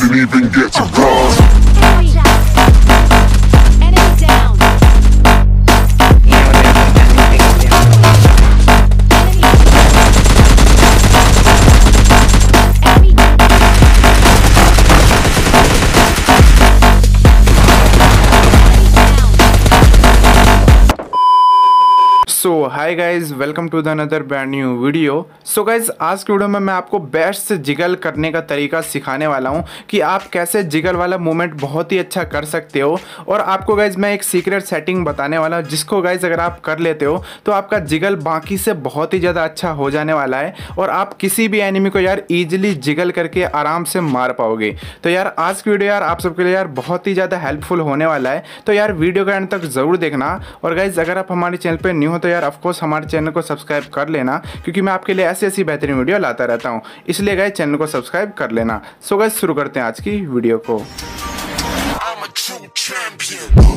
didn't even get to cross. Enemy down. So hi guys, welcome to the another brand new video. So guys, आज की video में मैं आपको best jiggle करने का तरीका सिखाने वाला हूं कि आप कैसे जिगल वाला मूवमेंट बहुत ही अच्छा कर सकते हो। और आपको गाइज मैं एक सीक्रेट सेटिंग बताने वाला हूं जिसको गाइज अगर आप कर लेते हो तो आपका जिगल बाकी से बहुत ही ज़्यादा अच्छा हो जाने वाला है और आप किसी भी एनिमी को यार ईजिली जिगल करके आराम से मार पाओगे। तो यार आज की वीडियो यार आप सबके लिए यार बहुत ही ज़्यादा हेल्पफुल होने वाला है, तो यार वीडियो का एंड तक ज़रूर देखना। और गाइज अगर आप हमारे चैनल पर न्यू हो तो यार ऑफकोर्स हमारे चैनल को सब्सक्राइब कर लेना, क्योंकि मैं आपके लिए ऐसी बेहतरीन वीडियो लाता रहता हूँ, इसलिए गाइस चैनल को सब्सक्राइब कर लेना। सो गाइस शुरू करते हैं आज की वीडियो को। I'm a true champion.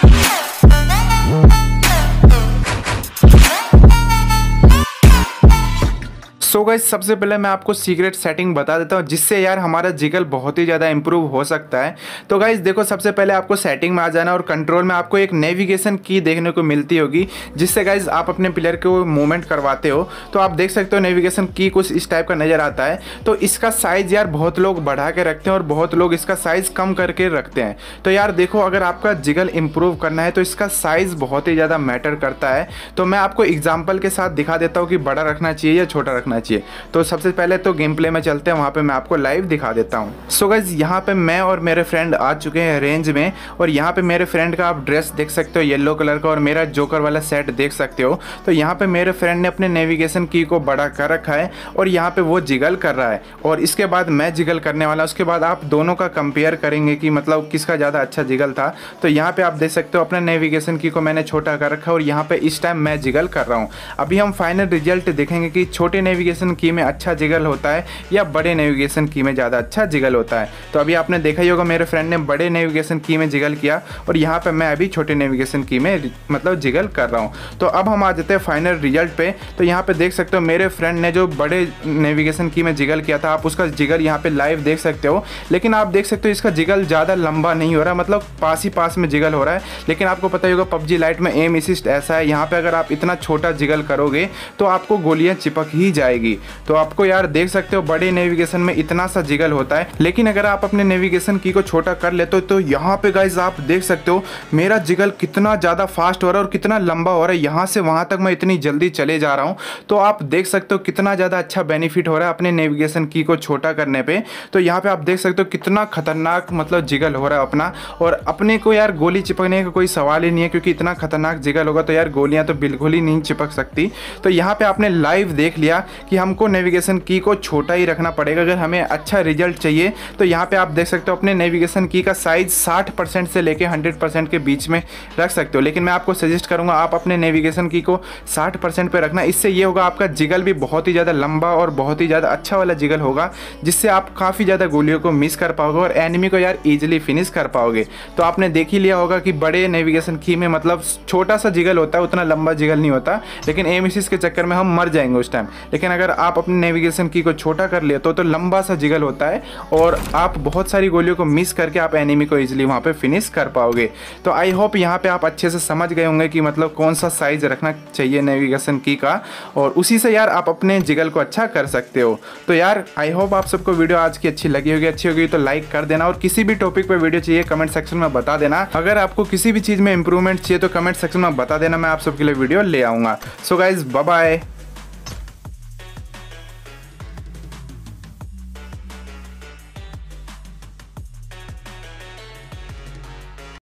So guys सबसे पहले मैं आपको सीक्रेट सेटिंग बता देता हूँ जिससे यार हमारा जिगल बहुत ही ज़्यादा इंप्रूव हो सकता है। तो गाइस देखो, सबसे पहले आपको सेटिंग में आ जाना और कंट्रोल में आपको एक नेविगेशन की देखने को मिलती होगी, जिससे गाइस आप अपने प्लेयर को मूवमेंट करवाते हो। तो आप देख सकते हो नेविगेशन की कुछ इस टाइप का नज़र आता है। तो इसका साइज़ यार बहुत लोग बढ़ा के रखते हैं और बहुत लोग इसका साइज़ कम करके रखते हैं। तो यार देखो, अगर आपका जिगल इंप्रूव करना है तो इसका साइज़ बहुत ही ज़्यादा मैटर करता है। तो मैं आपको एग्जाम्पल के साथ दिखा देता हूँ कि बड़ा रखना चाहिए या छोटा रखना चाहिए। तो सबसे पहले तो गेम प्ले में चलते हैं, वहाँ पे मैं आपको लाइव दिखा देता हूँ। सो गाइस यहाँ पे मैं और मेरे फ्रेंड आ चुके हैं रेंज में, और यहाँ पे मेरे फ्रेंड का आप ड्रेस देख सकते हो येलो कलर का, और मेरा जोकर वाला सेट देख सकते हो। तो यहाँ पे मेरे फ्रेंड ने अपने नेविगेशन की को बड़ा कर रखा है और यहाँ पे वो जिगल कर रहा है, और इसके बाद मैं जिगल करने वाला। उसके बाद आप दोनों का कंपेयर करेंगे कि मतलब किसका ज़्यादा अच्छा जिगल था। तो यहाँ पे आप देख सकते हो अपने नेविगेशन की को मैंने छोटा कर रखा है और यहाँ पे इस टाइम मैं जिगल कर रहा हूँ। अभी हम फाइनल रिजल्ट देखेंगे कि छोटे नेविगेशन की में अच्छा जिगल होता है या बड़े नेविगेशन की में ज़्यादा अच्छा जिगल होता है। तो अभी आपने देखा ही होगा मेरे फ्रेंड ने बड़े नेविगेशन की में जिगल किया और यहाँ पे मैं अभी छोटे नेविगेशन की में मतलब जिगल कर रहा हूँ। तो अब हम आ जाते हैं फाइनल रिजल्ट पे। तो यहाँ पे देख सकते हो मेरे फ्रेंड ने जो बड़े नेविगेशन की में जिगल किया था, आप उसका जिगल यहाँ पे लाइव देख सकते हो। लेकिन आप देख सकते हो इसका जिगल ज़्यादा लंबा नहीं हो रहा, मतलब पास ही पास में जिगल हो रहा है। लेकिन आपको पता ही होगा पबजी लाइट में एम असिस्ट ऐसा है, यहाँ पे अगर आप इतना छोटा जिगल करोगे तो आपको गोलियाँ चिपक ही जाएगी। तो आपको यार देख सकते हो बड़े नेविगेशन में इतना सा जिगल होता है। लेकिन अगर आप अपने नेविगेशन की को छोटा कर लेते हो तो यहाँ पे गाइज आप देख सकते हो मेरा जिगल कितना ज़्यादा फास्ट हो रहा है और कितना लंबा हो रहा है। यहाँ से वहाँ तक मैं इतनी जल्दी चले जा रहा हूँ। तो आप देख सकते हो कितना ज़्यादा अच्छा बेनिफिट हो रहा है अपने नेविगेशन की को छोटा करने पे। तो यहाँ पे आप देख सकते हो कितना खतरनाक मतलब जिगल हो रहा है अपना, और अपने को यार गोली चिपकने का कोई सवाल ही नहीं है, क्योंकि इतना खतरनाक जिगल होगा तो यार गोलियाँ तो बिल्कुल ही नहीं चिपक सकती। तो यहाँ पे आपने लाइव देख लिया कि हमको नेविगेशन की को छोटा ही रखना पड़ेगा अगर हमें अच्छा रिजल्ट चाहिए। तो यहाँ पे आप देख सकते हो अपने नेविगेशन की का साइज 60% से लेके 100% के बीच में रख सकते हो। लेकिन मैं आपको सजेस्ट करूँगा आप अपने नेविगेशन की को 60% पे रखना। इससे ये होगा आपका जिगल भी बहुत ही ज़्यादा लंबा और बहुत ही ज़्यादा अच्छा वाला जिगल होगा, जिससे आप काफ़ी ज़्यादा गोलियों को मिस कर पाओगे और एनिमी को यार ईजिली फिनिश कर पाओगे। तो आपने देख ही लिया होगा कि बड़े नेविगेशन की में मतलब छोटा सा जिगल होता है, उतना लंबा जिगल नहीं होता, लेकिन एम असिस्ट के चक्कर में हम मर जाएंगे उस टाइम। लेकिन अगर आप अपने नेविगेशन की को छोटा कर लेते हो तो लंबा सा जिगल होता है और आप बहुत सारी गोलियों को मिस करके आप एनिमी को इजीली वहाँ पे फिनिश कर पाओगे। तो आई होप यहाँ पे आप अच्छे से समझ गए होंगे कि मतलब कौन सा साइज रखना चाहिए नेविगेशन की का, और उसी से यार आप अपने जिगल को अच्छा कर सकते हो। तो यार आई होप आप सबको वीडियो आज की अच्छी लगी होगी। अच्छी होगी तो लाइक कर देना, और किसी भी टॉपिक पर वीडियो चाहिए कमेंट सेक्शन में बता देना। अगर आपको किसी भी चीज़ में इंप्रूवमेंट चाहिए तो कमेंट सेक्शन में बता देना, मैं आप सबके लिए वीडियो ले आऊँगा। So guys bye bye.